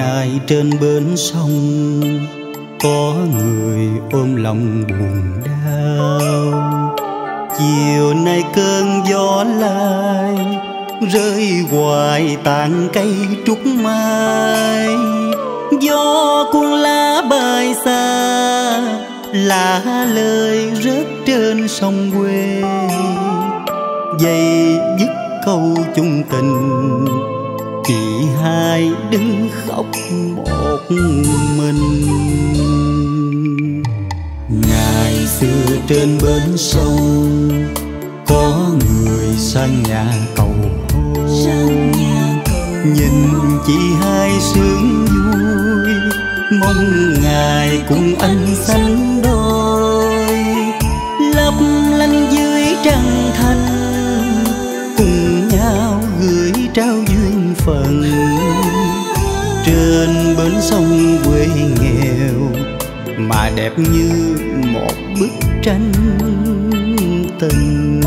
nay trên bến sông có người ôm lòng buồn đau. Chiều nay cơn gió lai rơi hoài tàn cây trúc mai. Gió cuốn lá bay xa, lá lời rớt trên sông quê. Dây dứt câu chung tình, chị hai đứng khóc một mình. Ngày xưa trên bến sông có người sang nhà cầu hôn. Nhìn chị hai sướng vui, mong ngày cùng anh sánh đôi. Lấp lánh dưới trăng thanh, cùng nhau gửi trao duyên phận. Trên bến sông quê nghèo mà đẹp như một bức tranh tình.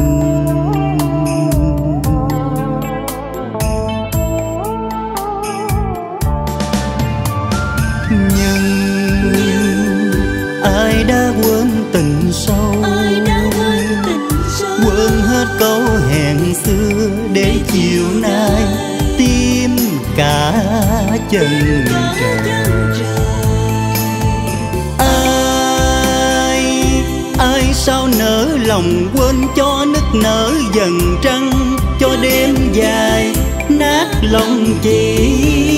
Nhưng ai đã quên tình sâu, quên hết câu hẹn xưa để chiều nay tim cả chân trời. Ai sao nỡ lòng quên cho nức nở dần trăng, cho đêm dài nát lòng chị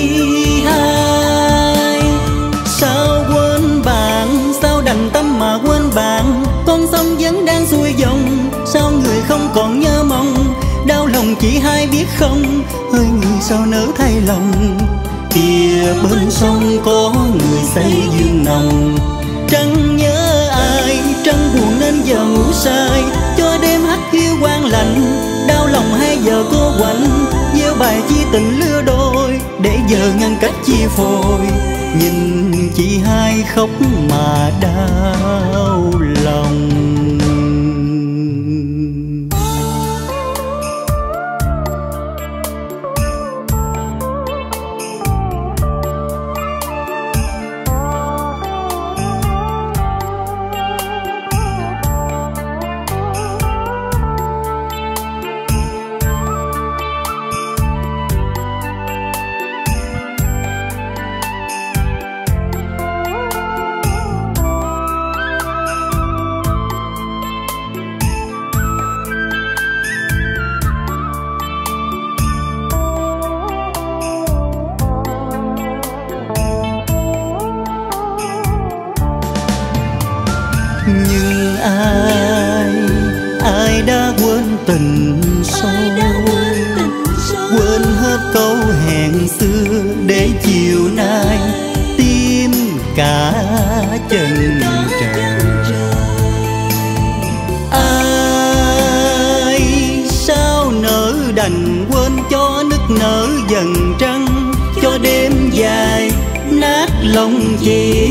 hai. Sao quên bạn, sao đành tâm mà quên bạn. Con sông vẫn đang xuôi dòng, sao người không còn nhớ mong. Đau lòng chị hai biết không, ơi người sao nỡ thay lòng. Kìa bên sông có người say dương nồng. Trăng nhớ ai, trăng buồn nên giờ ngủ say, cho đêm hắt hiu quang lạnh. Đau lòng hay giờ cô quạnh, gieo bài chi tình lứa đôi, để giờ ngăn cách chia phôi. Nhìn chị hai khóc mà đau lòng. Nhưng ai đã quên tình sâu, quên hết câu hẹn xưa để chiều nay tim cả chân trời. Ai sao nỡ đành quên cho nức nở dần trăng, cho đêm dài nát lòng chị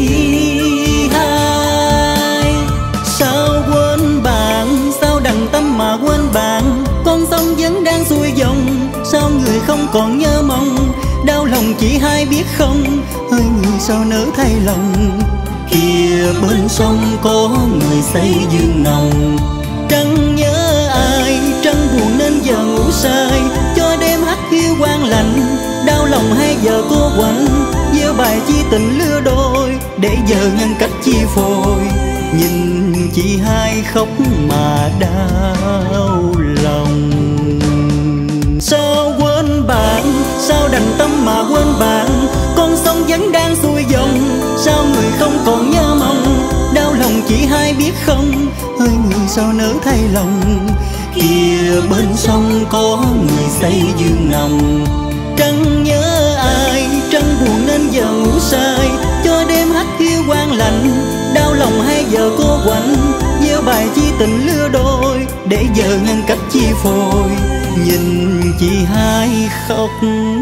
hai. Sao quên bạn, sao đành tâm mà quên bạn. Con sông vẫn đang xuôi dòng, sao người không còn nhớ mong. Đau lòng chị hai biết không, ơi người sao nỡ thay lòng. Kìa bên sông có người say dương nồng. Trăng nhớ ai, trăng buồn nên giờ ngủ say, cho đêm hắt hiu quang lạnh. Đau lòng hay giờ cô quạnh, gieo bài chi tình lứa đôi, để giờ ngăn cách chia phôi. Nhìn chị hai khóc mà đau lòng. Sao quên bạn, sao đành tâm mà quên bạn. Con sông vẫn đang xuôi dòng, sao người không còn nhớ mong. Đau lòng chị hai biết không, ơi người sao nỡ thay lòng. Kìa bên sông có người say dương nồng. Trăng nhớ ai, trăng buồn nên giờ ngủ say, cho đêm hắt hiu quang lạnh. Đau lòng hay giờ cô quạnh, gieo bài chi tình lứa đôi, để giờ ngăn cách chia phôi. Nhìn chị hai khóc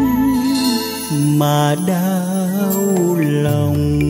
mà đau lòng.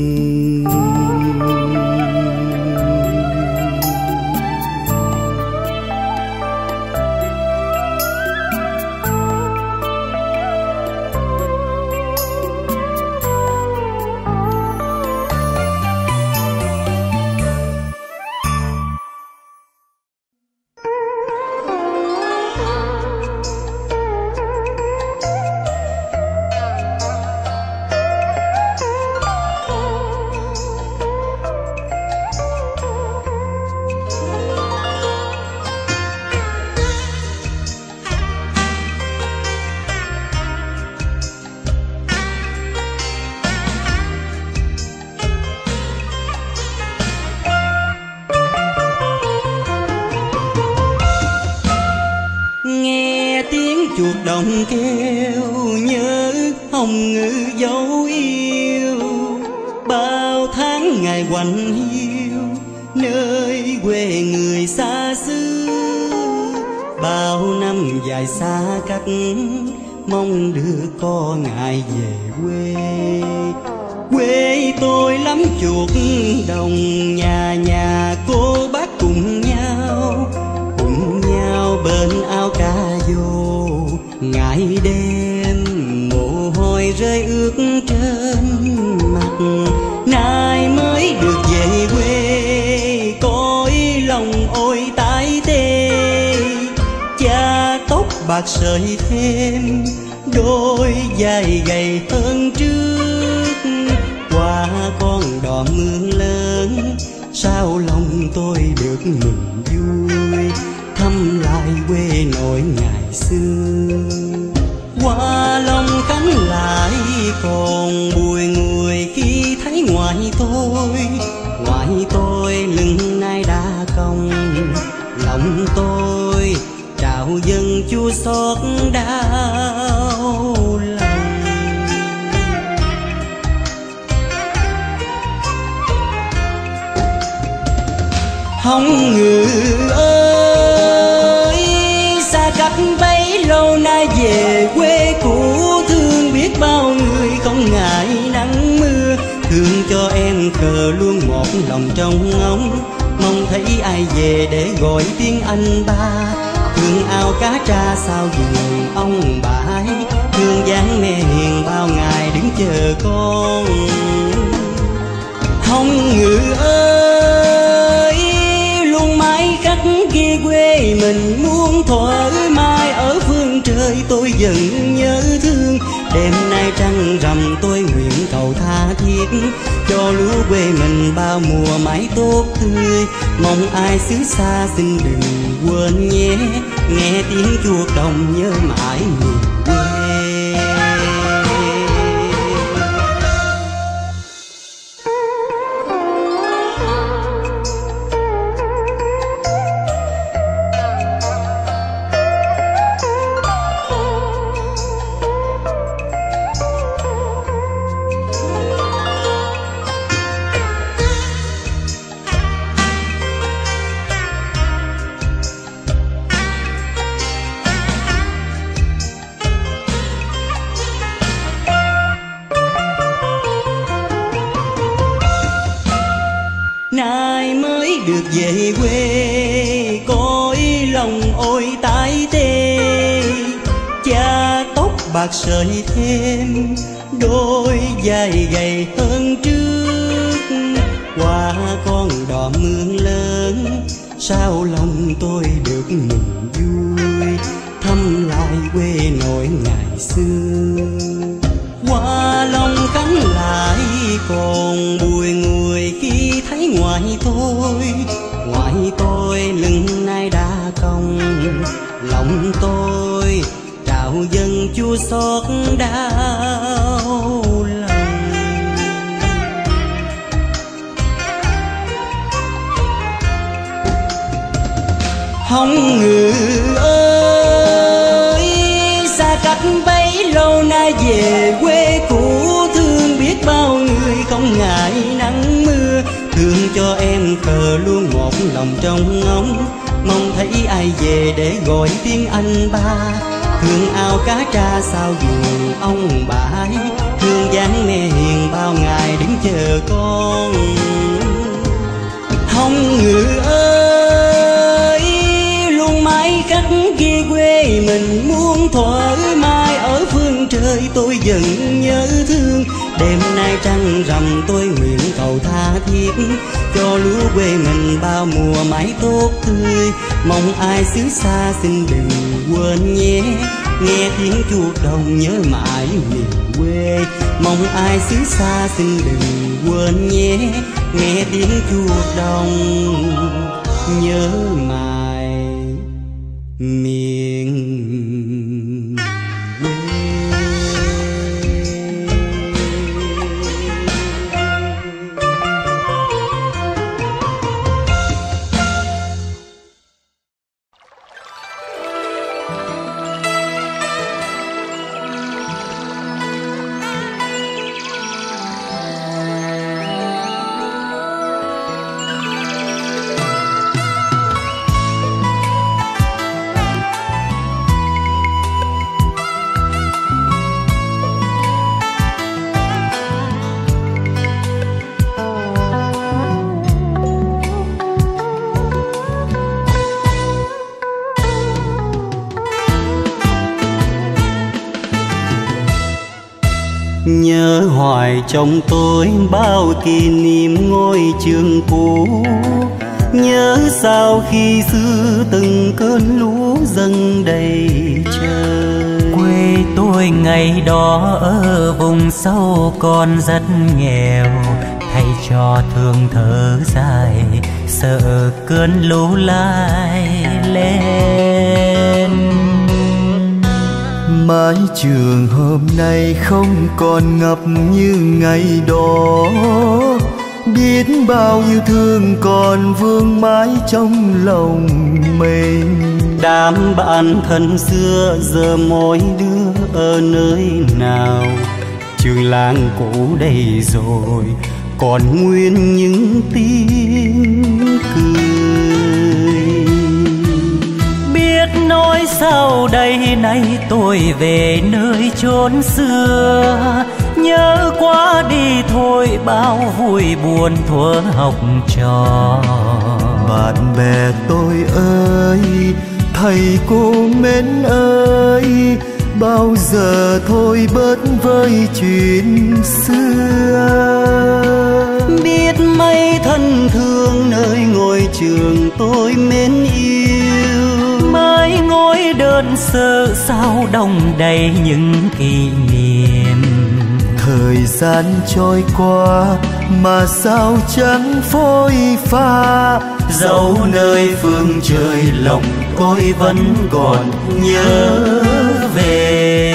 đồng kêu nhớ hồng ngữ dấu yêu. Bao tháng ngày quạnh hiu nơi quê người xa xứ, bao năm dài xa cách mong được có ngày về quê. Quê tôi lắm chuột đồng, nhà nhà cô bác cùng nhau bên ao cá vô. Ngày đêm mồ hôi rơi ướt trên mặt, nay mới được về quê cõi lòng ôi tái tê. Cha tóc bạc sợi thêm, đôi vai gầy hơn trước. Qua con đò mương lớn, sao lòng tôi được mừng vui, thăm lại quê nội ngày xưa. Qua lòng cánh lại còn bùi ngùi khi thấy ngoại tôi lưng nay đã cong. Lòng tôi trào dâng chua xót đau lòng. Hồng ngự ơi, xa cách bấy lâu nay về quê cũ. Thương biết bao người không ngại nắng mưa, thương cho em khờ luôn một lòng trong ngóng. Mong thấy ai về để gọi tiếng anh ba, thương ao cá tra sao vườn ông bãi. Thương dáng mẹ hiền bao ngày đứng chờ con. Hồng ngự ơi, luôn mãi khắc ghi quê mình muôn thuở mai. Ở phương trời tôi vẫn nhớ thương, đêm nay trăng rằm tôi nguyện cầu tha thiết. Cho lúa quê mình bao mùa mãi tốt tươi, mong ai xứ xa xin đừng quên nhé. Nghe tiếng chuột đồng nhớ mãi miền quê. Nay mới được về quê cõi lòng ôi tái tê. Cha tóc bạc sợi thêm, đôi vai gầy hơn trước. Qua con đò mương lớn, sao lòng tôi được mừng vui, thăm lại quê nội ngày xưa. Qua lòng cánh lại còn bùi ngùi khi thấy ngoại tôi lưng nay đã cong. Lòng tôi trào dâng chua xót đau lòng. Hồng ngự ơi, xa cách bấy lâu nay về quê cũ. Thương biết bao người không ngại nắng mưa, thương cho em khờ luôn một lòng trong ngóng. Mong thấy ai về để gọi tiếng anh ba, thương ao cá tra sao vườn ông bãi. Thương dáng mẹ hiền bao ngày đứng chờ con. Hồng ngự ơi, luôn mãi khắc ghi quê mình muôn thuở mai. Ở phương trời tôi vẫn nhớ thương, đêm nay trăng rằm tôi nguyện cầu tha thiết. Cho lúa quê mình bao mùa mãi tốt tươi, mong ai xứ xa xin đừng quên nhé. Nghe tiếng chuột đồng nhớ mãi miền quê, mong ai xứ xa xin đừng quên nhé. Nghe tiếng chuột đồng nhớ mãi miền Nhớ hoài trong tôi bao kỷ niệm ngôi trường cũ. Nhớ sao khi xưa từng cơn lũ dâng đầy trời. Quê tôi ngày đó ở vùng sâu còn rất nghèo, thầy trò thường thở dài sợ cơn lũ lại lên. Mái trường hôm nay không còn ngập như ngày đó, biết bao nhiêu thương còn vương mãi trong lòng mình. Đám bạn thân xưa giờ mỗi đứa ở nơi nào, trường làng cũ đây rồi còn nguyên những tiếng cười. Biết nói sao đây nay tôi về nơi chốn xưa, nhớ quá đi thôi bao vui buồn thuở học trò. Bạn bè tôi ơi, thầy cô mến ơi, bao giờ thôi bớt với chuyện xưa. Biết mấy thân thương nơi ngôi trường tôi mến yêu, mãi ngồi đơn sơ sao đông đầy những kỷ niệm. Thời gian trôi qua mà sao chẳng phôi pha, dẫu nơi phương trời lòng tôi vẫn còn nhớ về.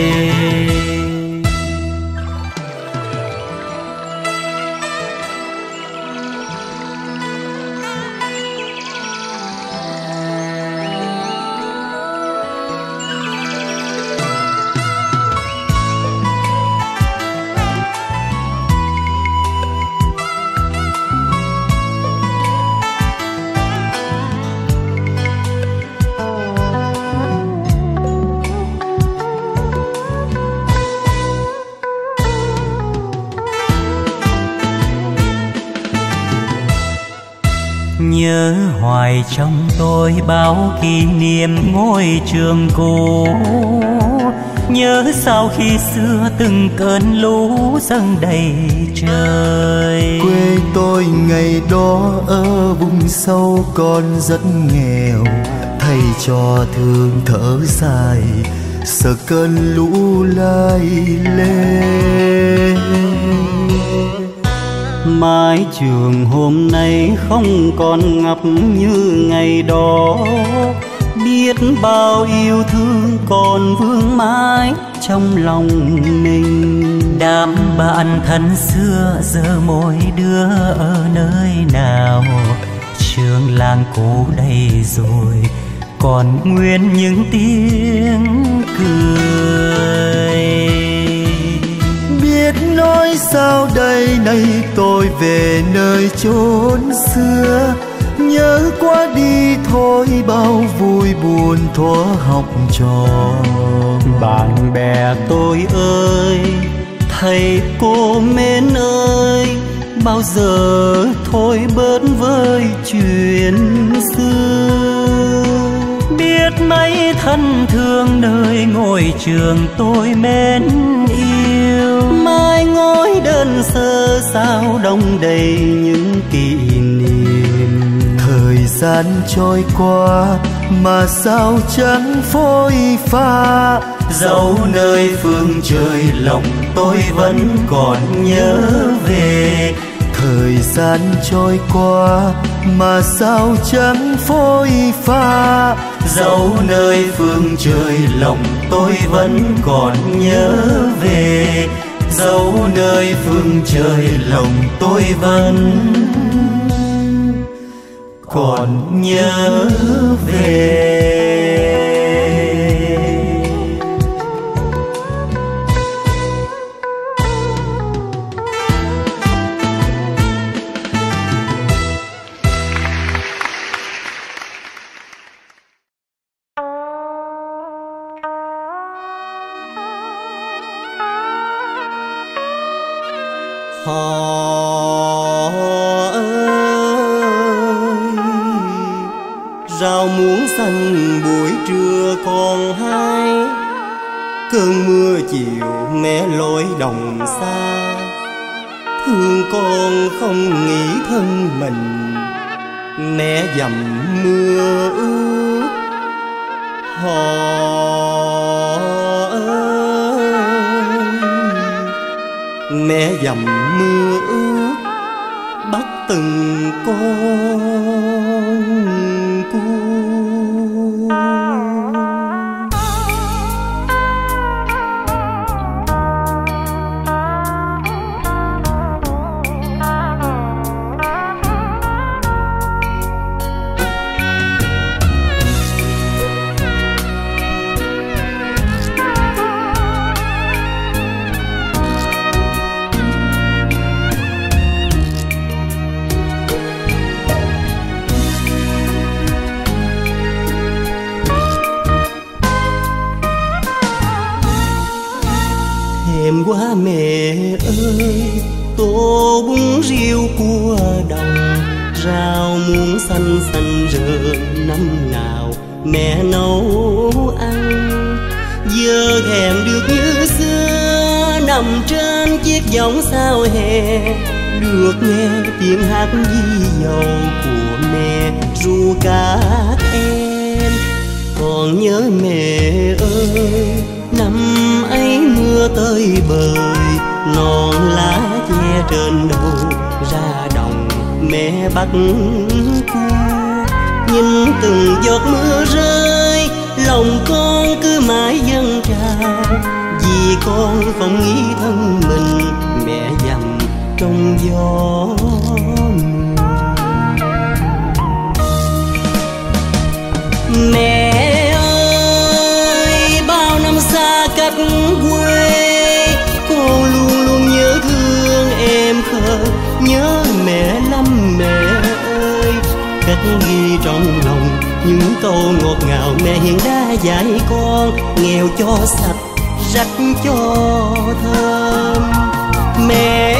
Nhớ hoài trong tôi bao kỷ niệm ngôi trường cũ. Nhớ sao khi xưa từng cơn lũ dâng đầy trời. Quê tôi ngày đó ở vùng sâu còn rất nghèo, thầy trò thường thở dài sợ cơn lũ lại lên. Mái trường hôm nay không còn ngập như ngày đó, biết bao yêu thương còn vương mãi trong lòng mình. Đám bạn thân xưa giờ mỗi đứa ở nơi nào, trường làng cũ đây rồi còn nguyên những tiếng cười. Biết nói sao đây nay tôi về nơi chốn xưa, nhớ quá đi thôi bao vui buồn thuở học trò. Bạn bè tôi ơi, thầy cô mến ơi, bao giờ thôi bớt với chuyện xưa. Biết mấy thân thương nơi ngôi trường tôi mến yêu, mai ngói đơn sơ sao đông đầy những kỷ niệm. Thời gian trôi qua mà sao chẳng phôi pha, dẫu nơi phương trời lòng tôi vẫn còn nhớ về. Thời gian trôi qua mà sao chẳng phôi pha, dẫu nơi phương trời lòng tôi vẫn còn nhớ về. Dẫu nơi phương trời lòng tôi vẫn còn nhớ về. Họ ơi, rau muống xanh buổi trưa còn hai, Cơn mưa chiều mẹ lội đồng xa, thương con không nghĩ thân mình. Mẹ dầm mưa ướt họ ơi, mẹ dầm mưa ướt bắt từng con cua. Thèm quá mẹ ơi, tô bún riêu cua đồng, rau muống xanh xanh rợ năm nào mẹ nấu ăn. Giờ thèm được như xưa, nằm trên chiếc võng sao hè, được nghe tiếng hát di dầu của mẹ ru các em. Còn nhớ mẹ ơi, năm ấy mưa tới bời, non lá che trên đầu ra đồng mẹ bắt cua. Nhìn từng giọt mưa rơi, lòng con cứ mãi dâng trào, vì con không nghĩ thân mình mẹ dầm trong gió mưa. Mẹ ơi, bao năm xa cách quê, con luôn luôn nhớ thương em khờ, nhớ mẹ lắm mẹ ơi. Cất ghi trong lòng những câu ngọt ngào mẹ hiện đã dạy con, nghèo cho sạch rách cho thơm. Mẹ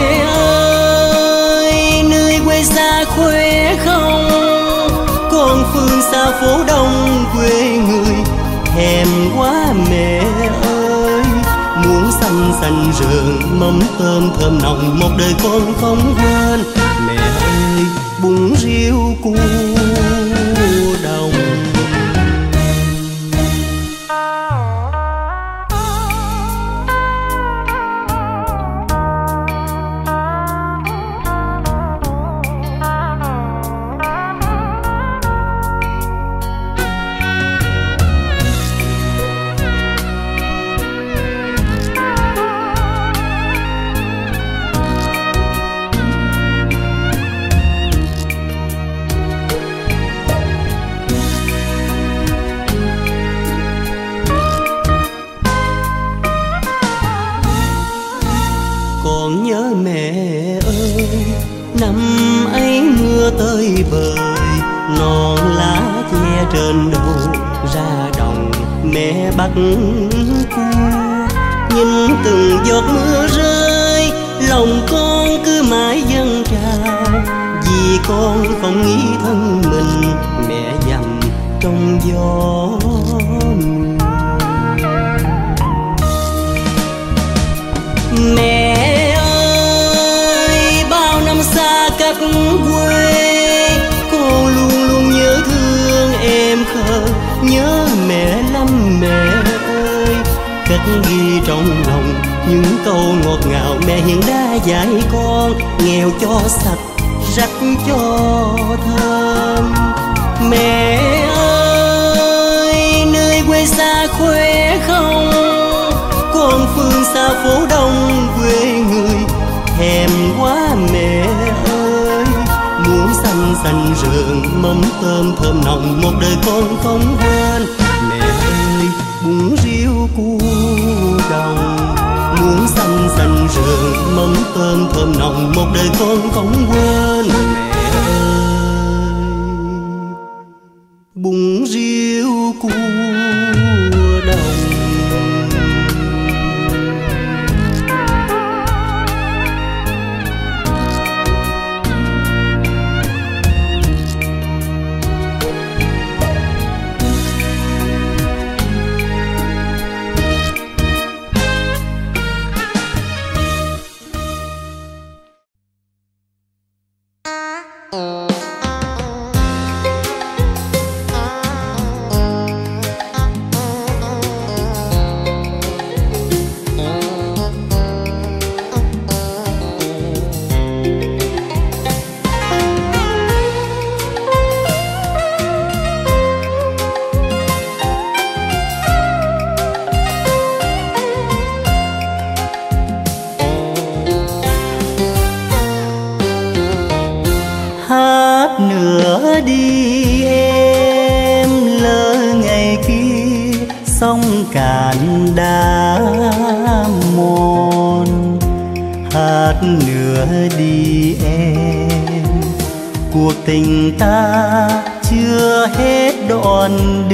ơi, nơi quê xa khỏe không, con phương xa phố đông quê người. Thèm quá mẹ ơi, muốn xanh xanh rợn mắm tôm thơm nồng, một đời con không quên. Mẹ ơi, bún riêu cua đồng. Còn nhớ mẹ ơi, năm ấy mưa tới bời, non lá che trên đầu ra đồng mẹ bắt cua. Nhìn từng giọt mưa rơi, lòng con cứ mãi dâng trào, vì con không nghĩ thân mình mẹ dầm trong gió mưa. Mẹ ơi, bao năm xa cách quê, con luôn luôn nhớ thương em khờ, nhớ mẹ lắm mẹ ơi. Cất ghi trong lòng những câu ngọt ngào mẹ hiện đã dạy con, nghèo cho sạch rách cho thơm. Mẹ ơi, nơi quê xa khỏe không, con phương xa phố đông quê người. Thèm quá mẹ ơi, muốn xanh xanh rợn mắm tôm thơm nồng, một đời con không quên. Mẹ ơi, bún riêu cua đồng, muốn xanh xanh rợn mắm tôm thơm nồng, một đời con không quên. Mẹ ơi, bún riêu cua đồng. sông cạn đá mòn. Hát nữa đi em, cuộc tình ta chưa hết đoạn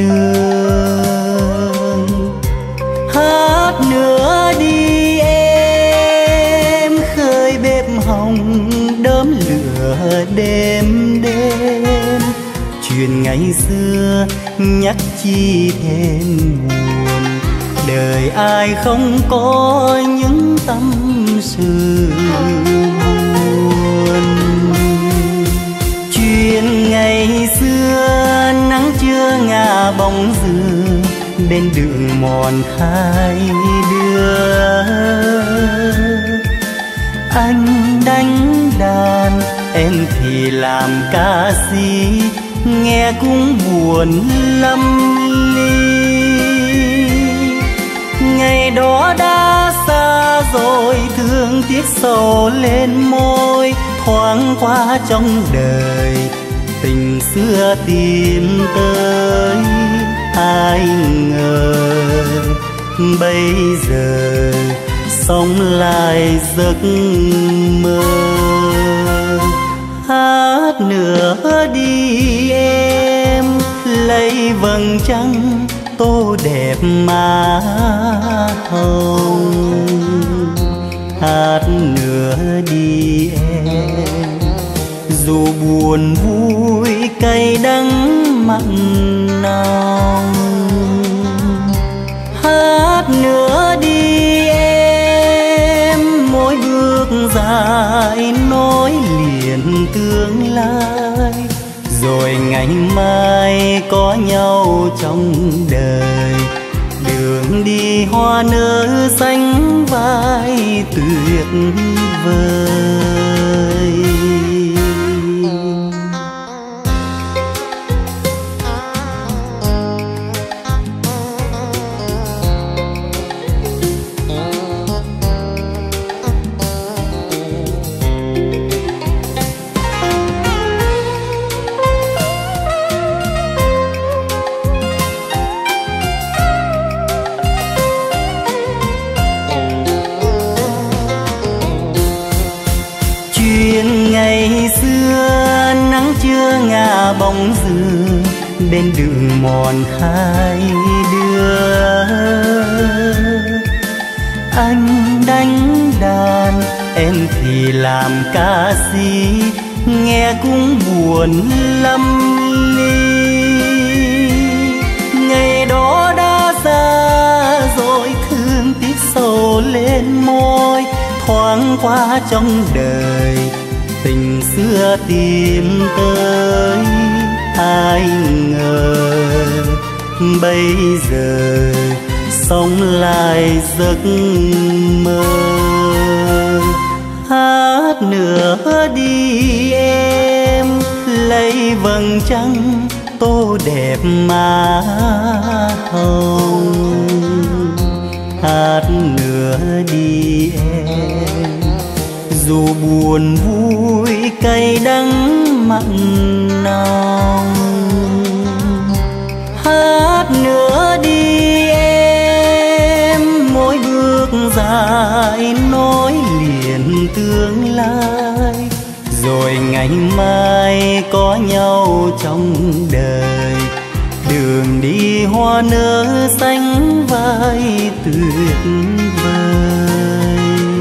đường. Hát nữa đi em, khơi bếp hồng đốm lửa đêm đêm. Chuyện ngày xưa nhắc chi thêm buồn, đời ai không có những tâm sự buồn. Chuyện ngày xưa nắng chưa ngả bóng dừa, bên đường mòn hai đứa. Anh đánh đàn, em thì làm ca sĩ, nghe cũng buồn lắm ly. Ngày đó đã xa rồi, thương tiếc sầu lên môi. Thoáng qua trong đời, tình xưa tìm tới. Ai ngờ bây giờ sống lại giấc mơ. Hát nữa đi em, lấy vầng trăng tô đẹp má hồng. Hát nữa đi em, dù buồn vui cay đắng mặn nồng. Hát nữa đi em, mỗi bước dài nối liền tương lai. Rồi ngày mai có nhau trong đời, đường đi hoa nở xanh vai tuyệt vời. Bóng dừa bên đường mòn hai đứa. Anh đánh đàn, em thì làm ca sĩ, nghe cũng buồn lắm ly. Ngày đó đã xa rồi, thương tiếc sầu lên môi. Thoáng qua trong đời, tình xưa tìm tới. Ai ngờ bây giờ sống lại giấc mơ. Hát nữa đi em, lấy vầng trăng tô đẹp má hồng. Hát nữa đi em, dù buồn vui cay đắng mặn nồng. Hát nữa đi em, mỗi bước dài nối liền tương lai. Rồi ngày mai có nhau trong đời, đường đi hoa nở xanh vai tuyệt vời.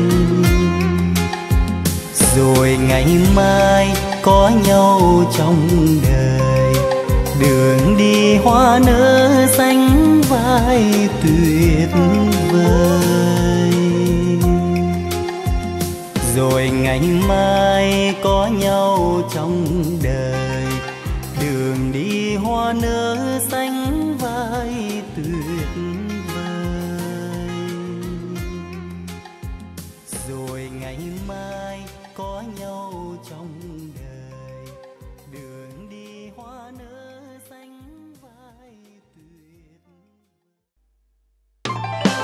Rồi ngày mai có nhau trong đời, đường đi hoa nở xanh vai tuyệt vời. Rồi ngày mai có nhau trong đời, đường đi hoa nở xanh vai tuyệt vời. Rồi ngày mai có nhau trong đời, đường đi hoa nở xanh vai tuyệt.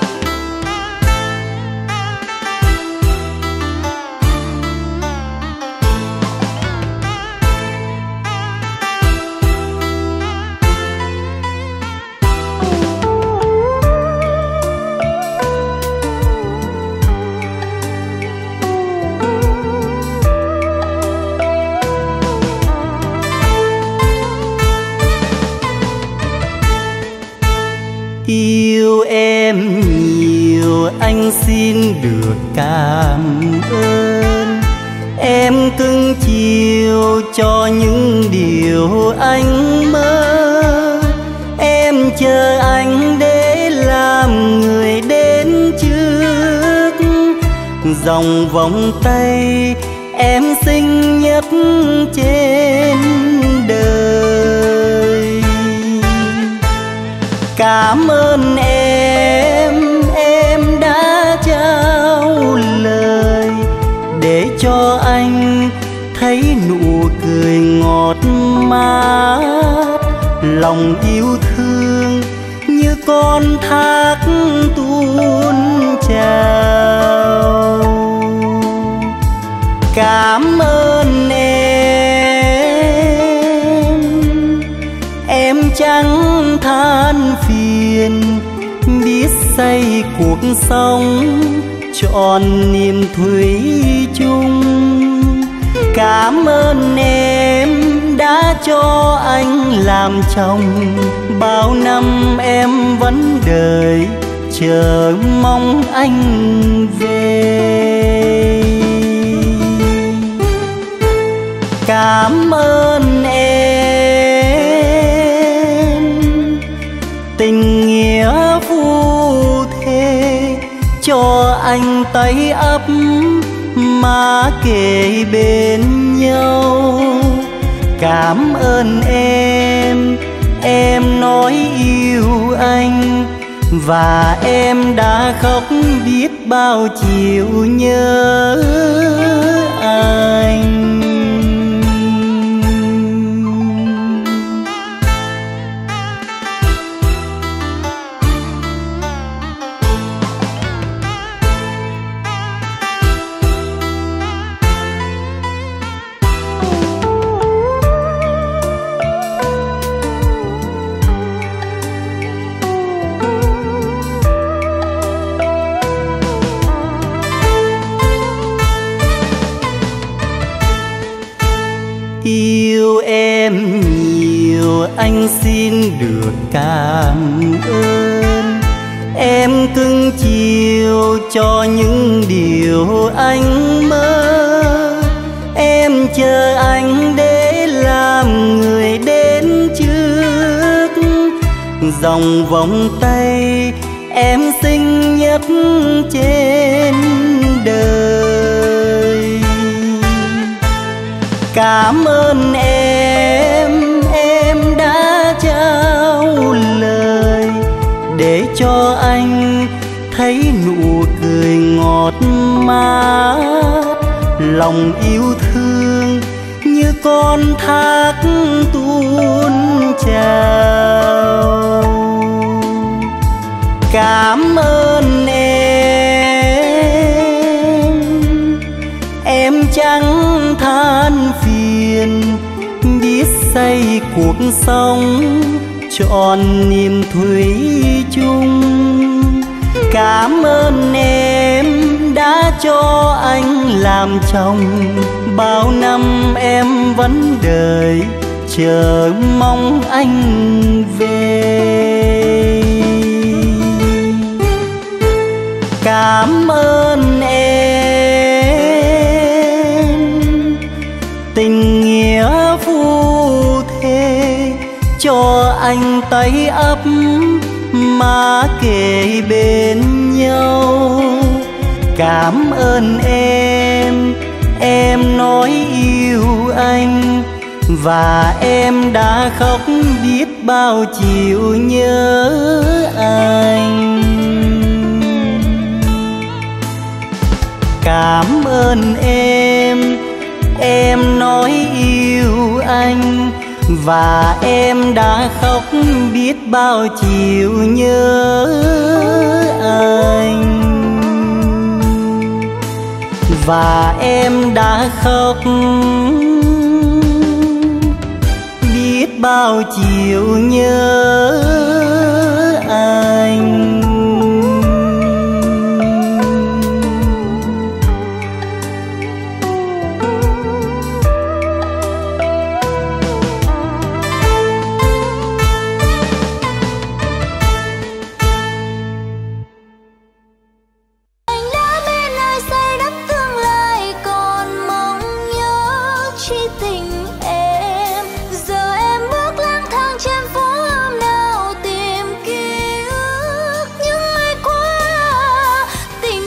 Yêu em nhiều anh xin được cảm ơn. Em cưng chiều cho những điều anh mơ. Em chờ anh để làm người đến trước. Dòng vòng tay em xinh nhất trên đời. Cảm ơn em đã trao lời để cho anh thấy nụ cười ngọt mát. Lòng yêu thương như con thác tuôn trào. Cảm ơn em chẳng than phiền, biết xây cuộc sống trọn niềm thủy chung. Cảm ơn em đã cho anh làm chồng, bao năm em vẫn đợi chờ mong anh về. Cảm ơn em tình nghĩa phu thê, cho anh tay ấp má kề bên nhau. Cảm ơn em nói yêu anh, và em đã khóc biết bao chiều nhớ anh. Yêu em nhiều anh xin được cảm ơn. Em cưng chiều cho những điều anh mơ. Em chờ anh để làm người đến trước. Dòng vòng tay em xinh nhất trên đời. Cảm ơn em đã trao lời để cho anh thấy nụ cười ngọt mát. Lòng yêu thương như con thác tuôn trào. Cảm ơn em chẳng than phiền, biết xây cuộc sống trọn niềm thủy chung. Cảm ơn em đã cho anh làm chồng, bao năm em vẫn đợi chờ mong anh về. Cảm ơn em tình nghĩa phu thê, cho anh tay ấp má kề bên nhau. Cảm ơn em nói yêu anh, và em đã khóc biết bao chiều nhớ anh. Cảm ơn em nói yêu anh, và em đã khóc biết bao chiều nhớ anh. Và em đã khóc biết bao chiều nhớ